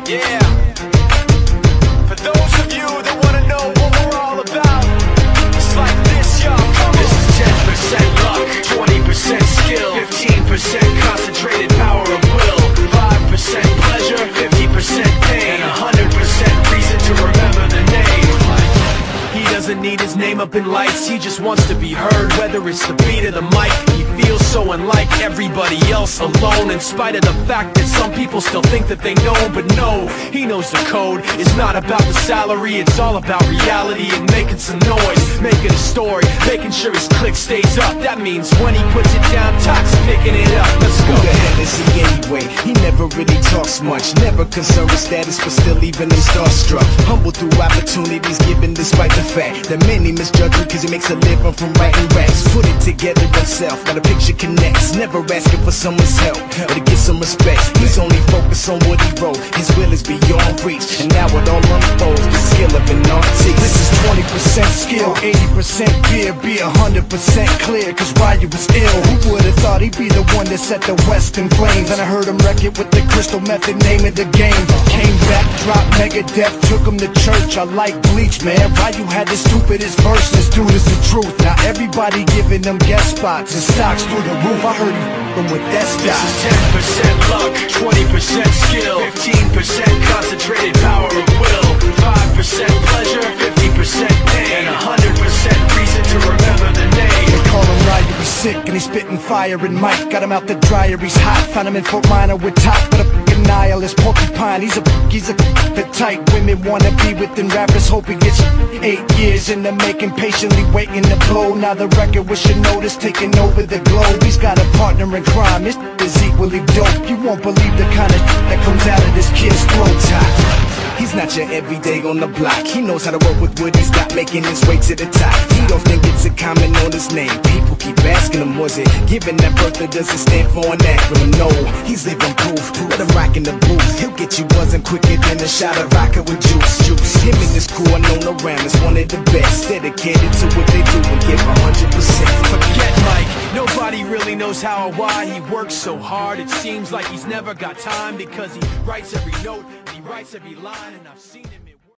Yeah. For those of you that wanna know what we're all about, it's like this, y'all. This is 10% luck, 20% skill, 15% concentrated power of will, 5% pleasure, 50% pain, and 100% reason to remember the name. He doesn't need his name up in lights, he just wants to be heard. Whether it's the beat of the mic, he feels so unlike everybody else, alone, in spite of the fact that some people still think that they know him. But no, he knows the code. It's not about the salary, it's all about reality and making some noise, making a story, making sure his click stays up. That means when he puts it down, Tox picking it up. Let's go. Who the hell is he anyway? He never really talks much, never concerned with status, but still even him starstruck. Humble through opportunities given despite the fact that many misjudge him cause he makes a living from writing raps. Put it together himself, got a picture connects, never asking for someone's help or to get some respect. He's only focused on what he wrote, his will is beyond reach, and now it all unfolds, the skill of an artist. This is 20% skill, 80% gear, be 100% clear, cause Ryu was ill. Who would've thought he'd be the one that set the West in flames? And I heard him wreck it with the Crystal Method, name of the game. Came back, dropped Megadeth, took him to church. I like Bleach, man. Ryu had the stupidest verses, dude, is the truth. Now everybody giving them guest spots and stocks through the roof. I heard him with that stock. This is 10% luck, 20% skill, 15% concentrated power of will, 5% pleasure, 50% pain, and 100% reason to remember the name. They call him Ryu, he's sick and he's spitting fire. And Mike got him out the dryer, he's hot. Found him in Fort Minor with top, but a fucking nihilist porcupine. He's a the type women wanna be within rappers. Hope he gets 8 years in the making, patiently waiting to blow. Now the record with Shinoda's taking over the globe. He's got a partner in crime, his is equally dope. You won't believe the kind of that comes out of this kid's throat top. He's not your everyday on the block. He knows how to work with what he's got, making his way to the top. He don't think it's a comment on his name. People keep asking him, was it given that birth that doesn't stand for an acronym? No, he's living proof. Let him rock in the booth. He'll get you buzzing quicker than a shot of vodka with juice. Him and his crew are known around as one of the best, dedicated to what they do and give 100%. Forget Mike, nobody really knows how or why he works so hard. It seems like he's never got time because he writes every note and he writes every line, and I've seen him.